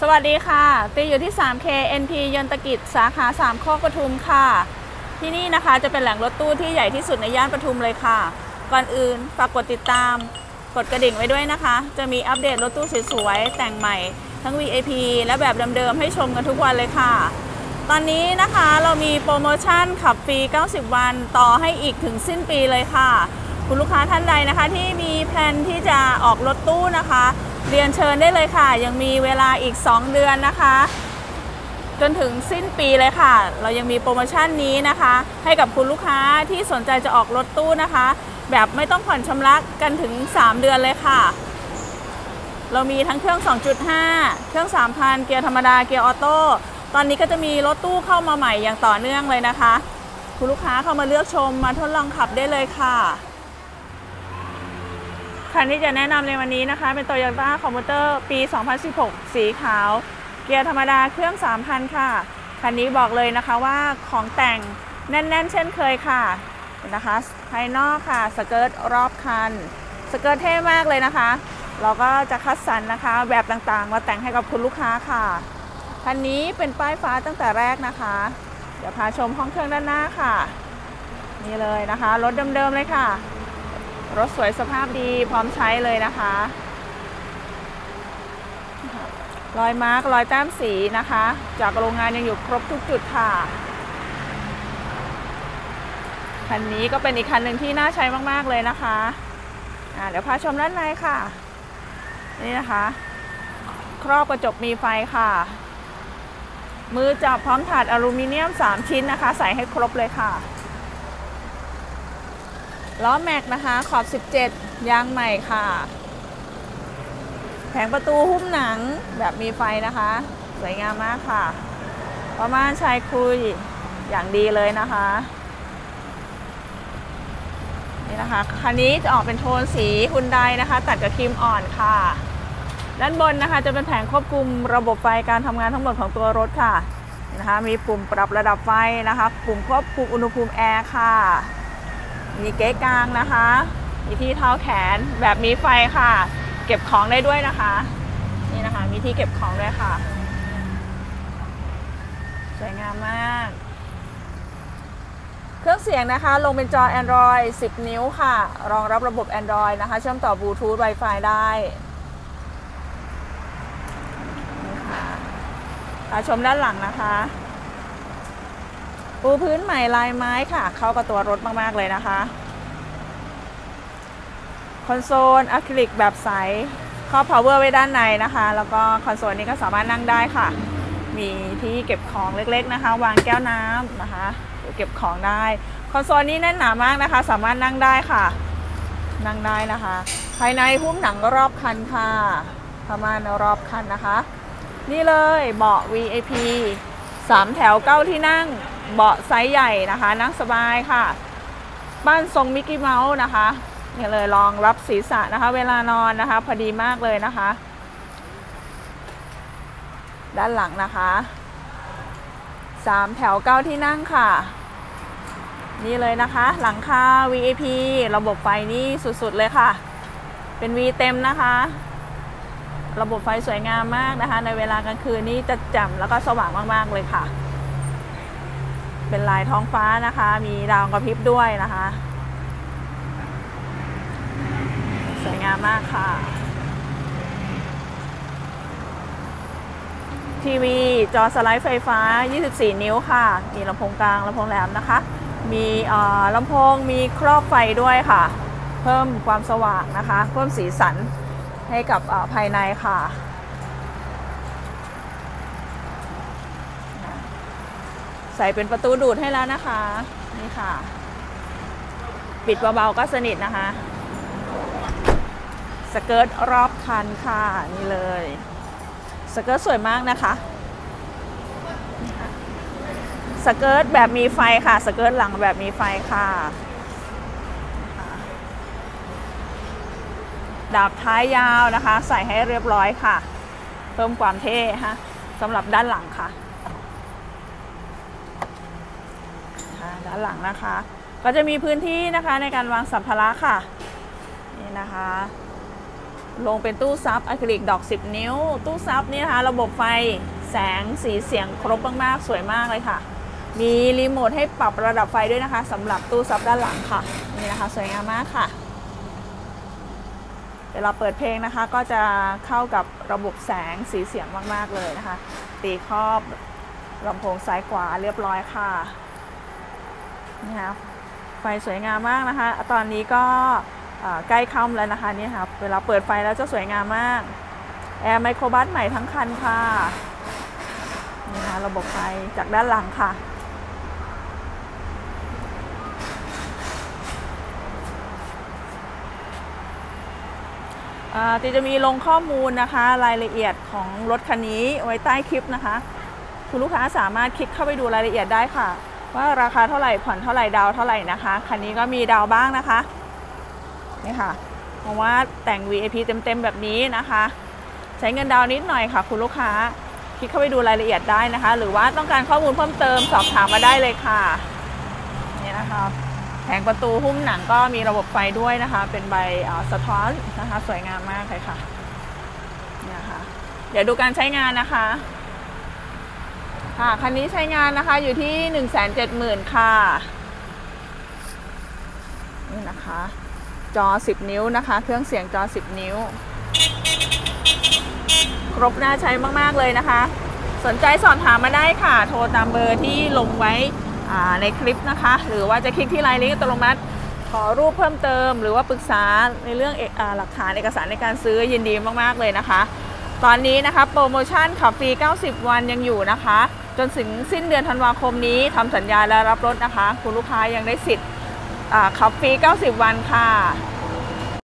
วัสดีค่ะตีอยู่ที่ 3K NP ยนตกิจสาขา3โคกปทุมค่ะที่นี่นะคะจะเป็นแหล่งรถตู้ที่ใหญ่ที่สุดในย่านปทุมเลยค่ะก่อนอื่นฝากกดติดตามกดกระดิ่งไว้ด้วยนะคะจะมีอัปเดตรถตู้สวยๆแต่งใหม่ทั้ง VIP และแบบเดิมๆให้ชมกันทุกวันเลยค่ะตอนนี้นะคะเรามีโปรโมชั่นขับฟรี90วันต่อให้อีกถึงสิ้นปีเลยค่ะคุณลูกค้าท่านใดนะคะที่มีแพลนที่จะออกรถตู้นะคะเรียนเชิญได้เลยค่ะยังมีเวลาอีก2เดือนนะคะจนถึงสิ้นปีเลยค่ะเรายังมีโปรโมชั่นนี้นะคะให้กับคุณลูกค้าที่สนใจจะออกรถตู้นะคะแบบไม่ต้องผ่อนชำระกันถึง3เดือนเลยค่ะเรามีทั้งเครื่อง 2.5 เครื่อง 3,000 เกียร์ธรรมดาเกียร์ออโต้ตอนนี้ก็จะมีรถตู้เข้ามาใหม่อย่างต่อเนื่องเลยนะคะคุณลูกค้าเข้ามาเลือกชมมาทดลองขับได้เลยค่ะคันที่จะแนะนำในวันนี้นะคะเป็น Toyota Commuter ปี 2016 สีขาวเกียร์ธรรมดาเครื่อง 3,000 ค่ะคันนี้บอกเลยนะคะว่าของแต่งแน่นๆเช่นเคยค่ะนะคะภายนอกค่ะสเกิร์ตรอบคันสเกิร์ตเท่มากเลยนะคะเราก็จะคัดสรรนะคะแบบต่างๆมาแต่งให้กับคุณลูกค้าค่ะคันนี้เป็นป้ายฟ้าตั้งแต่แรกนะคะเดี๋ยวพาชมห้องเครื่องด้านหน้าค่ะนี่เลยนะคะรถเดิมๆเลยค่ะรถสวยสภาพดีพร้อมใช้เลยนะคะรอยมาร์กรอยแต้มสีนะคะจากโรงงานยังอยู่ครบทุกจุดค่ะคันนี้ก็เป็นอีกคันหนึ่งที่น่าใช้มากๆเลยนะคะเดี๋ยวพาชมด้านในค่ะนี่นะคะครอบกระจกมีไฟค่ะมือจับพร้อมถาดอลูมิเนียม3ชิ้นนะคะใส่ให้ครบเลยค่ะล้อแม็กนะคะขอบ17ยางใหม่ค่ะแผงประตูหุ้มหนังแบบมีไฟนะคะสวยงามมากค่ะประมาณชายคุยอย่างดีเลยนะคะนี่นะคะคันนี้จะออกเป็นโทนสีฮุนไดนะคะตัดกับครีมอ่อนค่ะด้านบนนะคะจะเป็นแผงควบคุมระบบไฟการทำงานทั้งหมดของตัวรถค่ะนะคะมีปุ่มปรับระดับไฟนะคะปุ่มควบคุมอุณหภูมิแอร์ค่ะมีเก๊กลางนะคะมีที่เท้าแขนแบบมีไฟค่ะเก็บของได้ด้วยนะคะนี่นะคะมีที่เก็บของด้วยค่ะสวยงามมากเครื่องเสียงนะคะลงเป็นจอ Android 10 นิ้วค่ะรองรับระบบ Android นะคะเชื่อมต่อบลูทูธ Wi-Fi ได้ชมด้านหลังนะคะปูพื้นใหม่ลายไม้ค่ะเข้ากับตัวรถมากๆเลยนะคะคอนโซลอะคริลิกแบบใสครอบ power ไว้ด้านในนะคะแล้วก็คอนโซลนี้ก็สามารถนั่งได้ค่ะมีที่เก็บของเล็กๆนะคะวางแก้วน้ำนะคะเก็บของได้คอนโซลนี้แน่นหนามากนะคะสามารถนั่งได้ค่ะนั่งได้นะคะภายในหุ้มหนังรอบคันค่ะประมาณรอบคันนะคะนี่เลยเบาะ VIP 3 แถว9ที่นั่งเบาะไซส์ใหญ่นะคะนั่งสบายค่ะบ้านทรงมิกกี้เมาส์นะคะนี่เลยรองรับศีรษะนะคะเวลานอนนะคะพอดีมากเลยนะคะด้านหลังนะคะ3 แถว9ที่นั่งค่ะนี่เลยนะคะหลังคา VIP ระบบไฟนี่สุดๆเลยค่ะเป็น V เต็มนะคะระบบไฟสวยงามมากนะคะในเวลากลางคืนนี่จะแจ่มแล้วก็สว่างมากๆเลยค่ะเป็นลายท้องฟ้านะคะมีดาวกระพริบด้วยนะคะสวยงามมากค่ะทีวีจอสไลด์ไฟฟ้า24 นิ้วค่ะมีลำโพงกลางลำโพงแหลมนะคะมีลำโพงมีครอบไฟด้วยค่ะเพิ่มความสว่างนะคะเพิ่มสีสันให้กับภายในค่ะใส่เป็นประตูดูดให้แล้วนะคะนี่ค่ะปิดเบาๆก็สนิทนะคะสเกิร์ตรอบคันค่ะนี่เลยสเกิร์ตสวยมากนะคะสเกิร์ตแบบมีไฟค่ะสเกิร์ตหลังแบบมีไฟค่ะดาบท้ายยาวนะคะใส่ให้เรียบร้อยค่ะเพิ่มความเท่ฮะสำหรับด้านหลังค่ะด้านหลังนะคะก็จะมีพื้นที่นะคะในการวางสัมภาระค่ะนี่นะคะลงเป็นตู้ซับอะคริลิกดอก10นิ้วตู้ซับนี่นะคะระบบไฟแสงสีเสียงครบมากๆสวยมากเลยค่ะมีรีโมทให้ปรับระดับไฟด้วยนะคะสำหรับตู้ซับด้านหลังค่ะนี่นะคะสวยงามมากค่ะเดี๋ยวเราเปิดเพลงนะคะก็จะเข้ากับระบบแสงสีเสียงมากๆเลยนะคะตีครอบลำโพงซ้ายขวาเรียบร้อยค่ะนี่ค่ะไฟสวยงามมากนะคะตอนนี้ก็ใกล้ค่ำแล้วนะคะนี่ค่ะเวลาเปิดไฟแล้วจะสวยงามมากแอร์ไมโครบัสใหม่ทั้งคันค่ะนี่ค่ะระบบไฟจากด้านหลังค่ะตีจะมีลงข้อมูลนะคะรายละเอียดของรถคันนี้ไว้ใต้คลิปนะคะคุณลูกค้าสามารถคลิกเข้าไปดูรายละเอียดได้ค่ะว่าราคาเท่าไหร่ผ่อนเท่าไหร่ดาวเท่าไหร่นะคะคันนี้ก็มีดาวบ้างนะคะนี่ค่ะเพราะว่าแต่ง VIP เต็มๆแบบนี้นะคะใช้เงินดาวนิดหน่อยค่ะคุณลูกค้าคลิกเข้าไปดูรายละเอียดได้นะคะหรือว่าต้องการข้อมูลเพิ่มเติมสอบถามมาได้เลยค่ะนี่นะคะแผงประตูหุ้มหนังก็มีระบบไฟด้วยนะคะเป็นใบสะท้อนนะคะสวยงามมากเลยค่ะเนี่ยค่ะเดี๋ยวดูการใช้งานนะคะค่ะคันนี้ใช้งานนะคะอยู่ที่ 170,000 ค่ะนี่นะคะจอ10นิ้วนะคะเครื่องเสียงจอ10นิ้วครบน่าใช้มากๆเลยนะคะสนใจสอบถามมาได้ค่ะโทรตามเบอร์ที่ลงไว้ในคลิปนะคะหรือว่าจะคลิกที่ไลน์ลิงก์อัตโนมัติขอรูปเพิ่มเติมหรือว่าปรึกษาในเรื่องหลักฐานเอกสารในการซื้อยินดีมากๆเลยนะคะตอนนี้นะคะโปรโมชั่นขับฟรี90 วันยังอยู่นะคะจนถึงสิ้นเดือนธันวาคมนี้ทำสัญญาและรับรถนะคะคุณลูกค้ายังได้สิทธิ์ขับฟรี90 วันค่ะ